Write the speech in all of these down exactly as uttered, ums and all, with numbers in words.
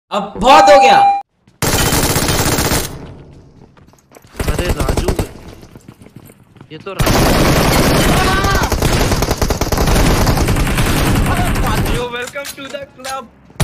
अब बहुत हो गया। अरे राजू, ये तो Raju. Welcome to the club.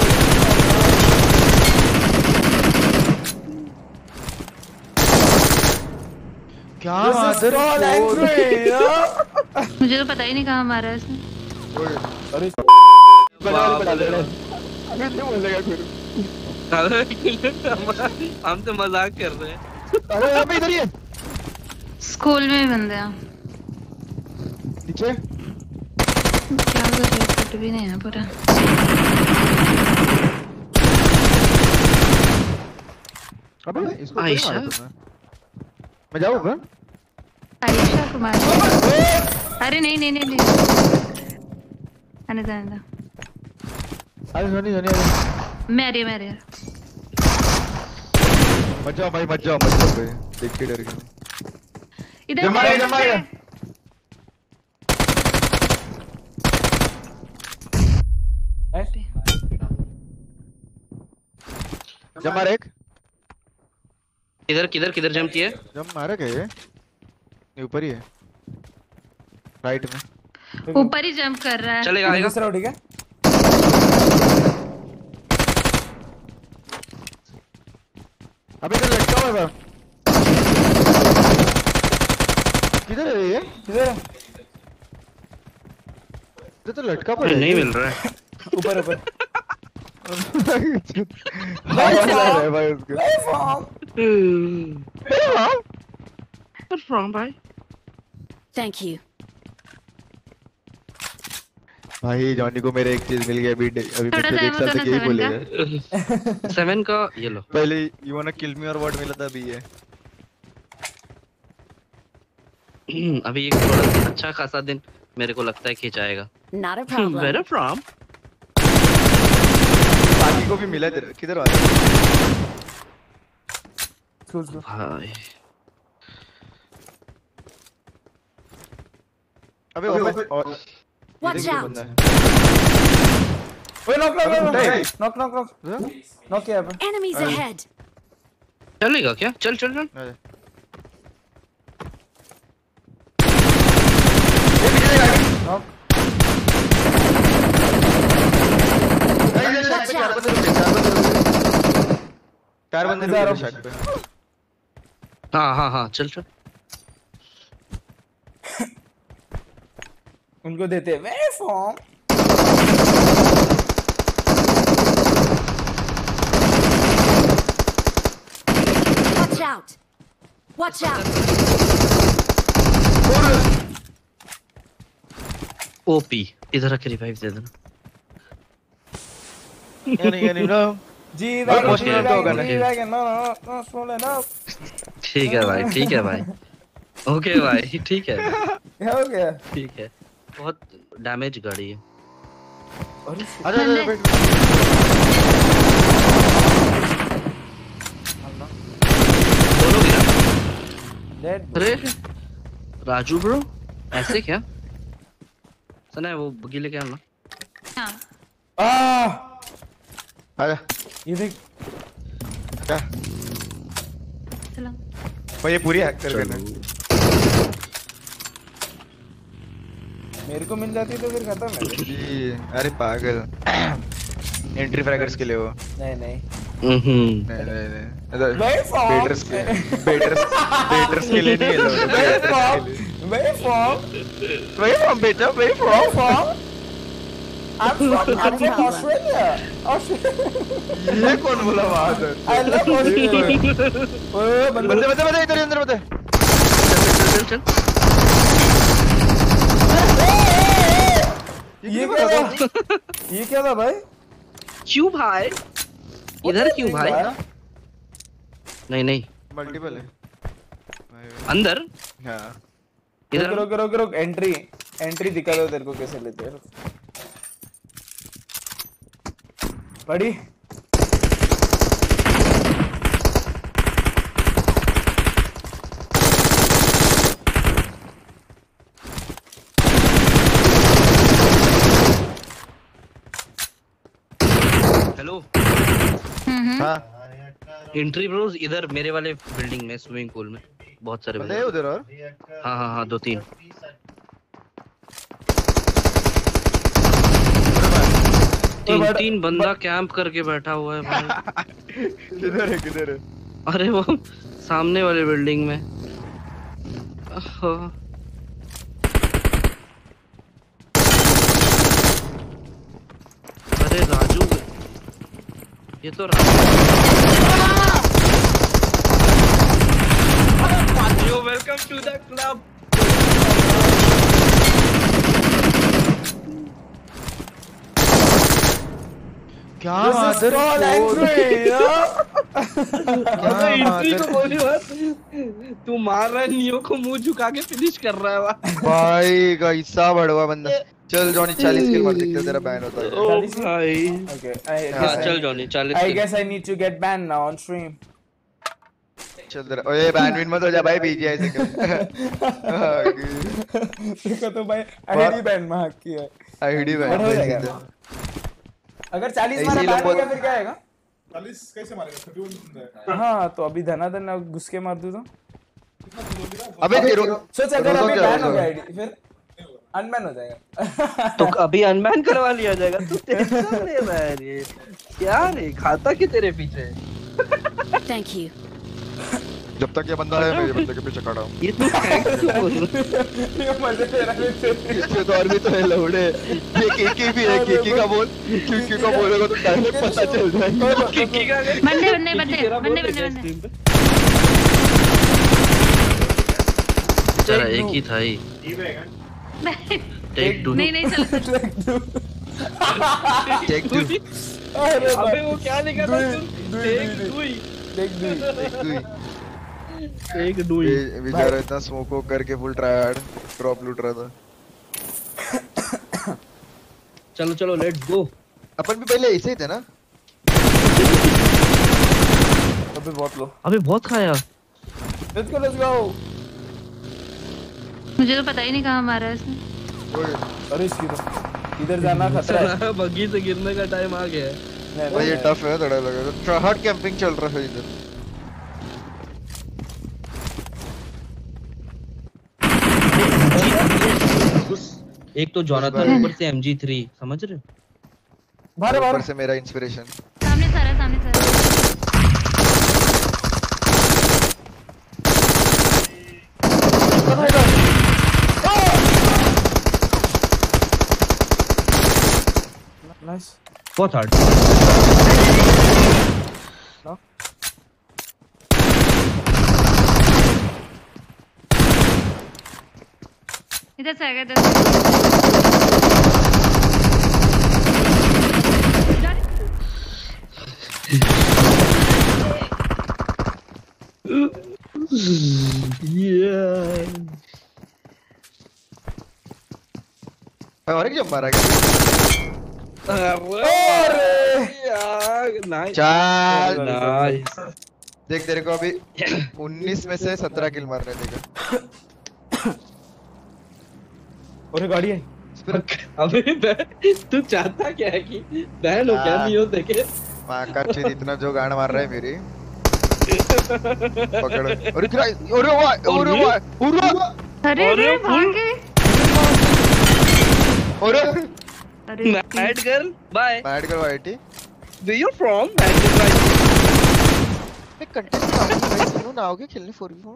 क्या मदर मुझे तो पता ही नहीं कहाँ मारा है इसने। अरे हम तो मजाक कर रहे हैं। अरे यहाँ पे इधर ही है। स्कूल में ही बंदे हैं। नीचे क्या कर रहे हैं? कुछ भी नहीं है पूरा। अबे इसको आयशा, मैं जाऊँगा। आयशा कुमार। अरे नहीं नहीं नहीं नहीं। आने जाने दो। अरे नहीं नहीं नहीं। मैं आ रही मैं आ रही। मत जाओ भाई, मत जाओ मत जाओ भाई, देख के डर गया। इधर जमा है जमा है। जमा एक। किधर किधर किधर जंप किया? जम मारा क्या ये? नहीं ऊपर ही है, राइट में। ऊपर ही जंप कर रहा है। चलेगा आएगा। दूसरा ठीक है। अबे इधर लटका हुआ है। किधर है ये? किधर है? इधर तो लटका पड़ा है। नहीं मिल रहा है। ऊपर ऊपर। भाई है भाई उसके। फ्रॉम भाई। Thank you. भाई जॉनी को मेरे एक चीज मिल गया अभी अभी थोड़ा पिछले सा एक साल तक यही Amazon बोलेगा। सेवन का ये लो। पहले you want to kill me और व्हाट मिला था अभी ये। अभी एक थोड़ा अच्छा खासा दिन मेरे को लगता है खींच आएगा। Not a problem. Where are from? बाकी को भी मिला तेरे किधर आ रहा स्कूल स्कूल। भाई अबे ओपन और Watch out. ओए knock knock knock knock knock knock knock किया अपन। Enemies ahead. चलेगा क्या? चल चल चल। नॉक। चार बंदे रुके हैं शायद पे। हाँ हाँ हाँ चल चल। उनको देते हैं वे form. Watch out. Watch out. OP इधर आके रिवाइव दे देना। यानी यानी नो जी बहुत मुश्किल तो होगा ना। जी no no no small no. ठीक है भाई, ठीक है भाई। ओके भाई, ठीक है। क्या हो गया? ठीक है। बहुत डैमेज गाड़ी है। अरे अरे अरे बैठ। दोनों गिरा। डेड। अरे राजू ब्रो, ऐसे क्या? सुना है वो बगी लेके आना। हाँ। आ आजा ये देख। क्या चलो। भाई ये पूरी हैक कर देना। मेरे को मिल जाती तो फिर खत्म है। जी अरे पागल एंट्री फ्रैगर्स के लिए वो। नहीं नहीं हम्म नहीं नहीं नहीं भाई फॉर्म बेटर्स के बेटर्स बेटर्स के लिए नहीं है भाई फॉर्म भाई फॉर्म वही फ्रॉम बेटा वही from form I'm from I'm from Australia. ये कौन बोला बात है? I love Australia. ओए बंदे बंदे बंदे बंदे इधर अंदर बंदे। चल चल चल। ये क्या था? ये क्या था भाई? क्यों भाई? इधर क्यों भाई? नहीं नहीं मल्टीपल है अंदर। हाँ इधर रुक रुक रुक एंट्री एंट्री दिखा दो तेरे को कैसे लेते हैं। पड़ी हेलो। हम्म हाँ एंट्री ब्रोज इधर मेरे वाले बिल्डिंग में स्विमिंग पूल में बहुत सारे बंदे हैं बंदे। उधर और हाँ हाँ हाँ दो तीन तीन बट- तीन बंदा कैंप करके बैठा हुआ है भाई। किधर है किधर है अरे वो सामने वाले बिल्डिंग में। ओहो। अरे राजू ये तो Raju welcome to the club. क्या This is mother called code? entry, yeah? अबे एंट्री को बोली बात तू मार रहा है नियो को मुंह झुका के फिनिश कर रहा है वहाँ। भाई कैसा बड़वा बंदा। चल जॉनी चालीस किल मार सकते तेरा बैन होता है। ओ भाई Okay, I हाँ guess चल I, जॉनी चालीस I kill. guess I need to get banned now on stream. चल तेरा ओए बैन विन मत हो जा भाई बीजीआई से खेल। देखो तो भाई आईडी बैन में हक की है। आईडी बट हो जाएगा। बैन अगर चालीस ऐसे मारा ही बैन लोग हो गया बोल- फिर क्या आएगा? चालीस कैसे मारेगा? थर्टी वन जाएगा। हाँ तो अभी धनाधन ना घुस के मार दूं तो अबे तेरो सोच अगर रोको अभी क्या, बैन हो रोको। गया आईडी फिर अनबैन हो जाएगा। तो अभी अनबैन करवा लिया जाएगा। तू टेंशन ले रहा है रे क्या रे खाता कि तेरे पीछे। Thank you. जब तक ये बंदा है मैं ये बंदे के पीछे खड़ा हूँ। ये तू थैंक्स क्यों बोल रहा है? ये मजे ले रहा है। इसमें तो और भी तो है लौड़े। ये केके भी है केके का बोल केके का बोलेगा तो डायरेक्ट पता चल जाएगा। किकी का अगर- बंदे बंदे बंदे तेरा बोल बंदे रहा है बंदे बंदे stream पे। बेचारा एक ही था ही। Take to. नहीं नहीं चल टेक टू अरे अबे वो क्या लिखा था दुई, तू? दुई, टेक दुई, दुई। देख दी। टेक दुई। ये बेचारा इतना स्मोक वोक करके फुल ट्रायड ड्रॉप लूट रहा था। चलो चलो लेट्स गो। अपन भी पहले ऐसे ही थे ना। अबे बहुत लो। अबे बहुत खाया। Let's go let's go. मुझे तो पता ही नहीं कहाँ मारा है इसने। अरे इसकी तो इधर जाना खतरा है। बग्गी से गिरने का टाइम आ गया है। नहीं, भाई ये नहीं, टफ है थोड़ा लगा तो हार्ड कैंपिंग चल रहा है इधर। एक तो जोनाथन ऊपर से एम जी थ्री समझ रहे हो? मारो मारो। ऊपर से मेरा इंस्पिरेशन। सामने सारा सामने सारा नाइस। बहुत हार्ड। इधर से आएगा इधर से। और एक जंप मारा गया। नाइस चाल नाइस। देख तेरे को अभी उन्नीस में से सत्रह किल मारने देगा। और गाड़ी है। अबे बे- तू चाहता क्या है कि बैन हो क्या नहीं हो देखे। मां का चीज इतना जो गाड़ मार रहा है मेरी। पकड़ और गिरा और वाह और वाह और वाह अरे अरे रे फुल- भाग गए। और अरे मैड गर्ल बाय। मैड कर YT Where you from? Mad girl bye. मैं कंटेस्ट आऊंगी भाई तीनों ना आओगे खेलने फोर वी फोर।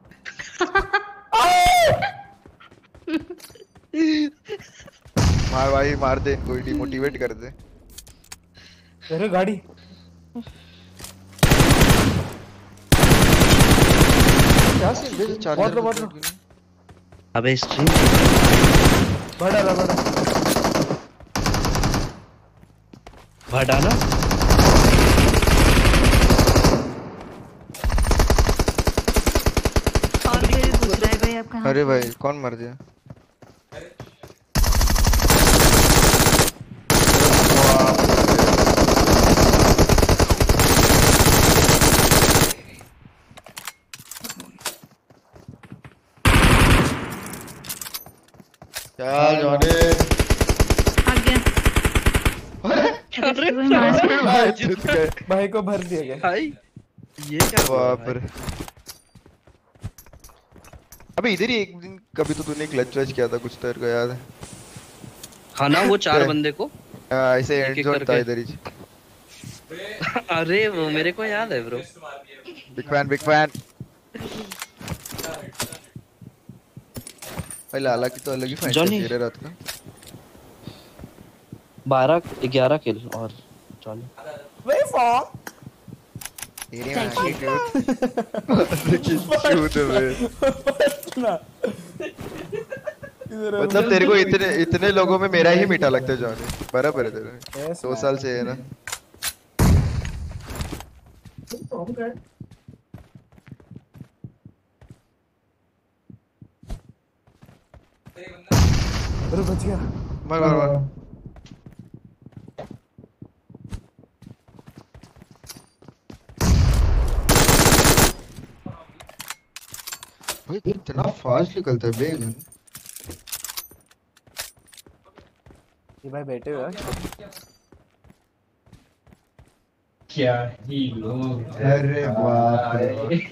मार भाई मार दे इनको डिमोटिवेट कर दे। अरे गाड़ी। क्या सीन दे चार्जर बहुत लो, बहुत लो। अबे स्ट्रीम बड़ा ला बड़ा। भड़ाना। और मेरे दूसरा है भाई आपका। अरे भाई कौन मर गया? चल जॉनी भाग गया। अरे अरे कोई मार भाई को भर दिया गया भाई ये क्या हुआ बाप रे। अबे इधर ही एक दिन कभी तो तूने क्लच वच किया था कुछ, तेरे को याद है? हाँ ना, वो चार बंदे को हाँ, ऐसे एक एंड एक जोन था करके। इधर ही। अरे वो मेरे को याद है bro. Big fan big fan. भाई लाला की तो अलग ही फाइट जॉनी। चलती है रात का। बारह ग्यारह किल और चलो वे फॉर्म तेरे Thank मांगे क्यों शूट में। मतलब तेरे को इतने इतने लोगों में मेरा ही मीठा लगता है जॉनी, बराबर है तेरे। दो साल से है ना। अरे बच गया। मार मार मार। भाई इतना फास्ट निकलता है बेगन। ये भाई बैठे हुए हैं। क्या ही लोग अरे बाप रे।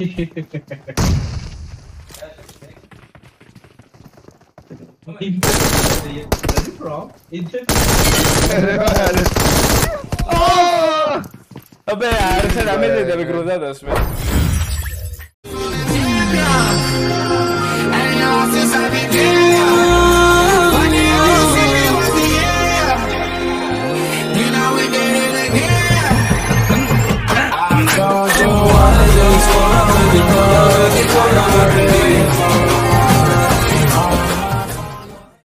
अबे यार से डैमेज दे दे, अभी क्रोजा था उसमें। And all since I've been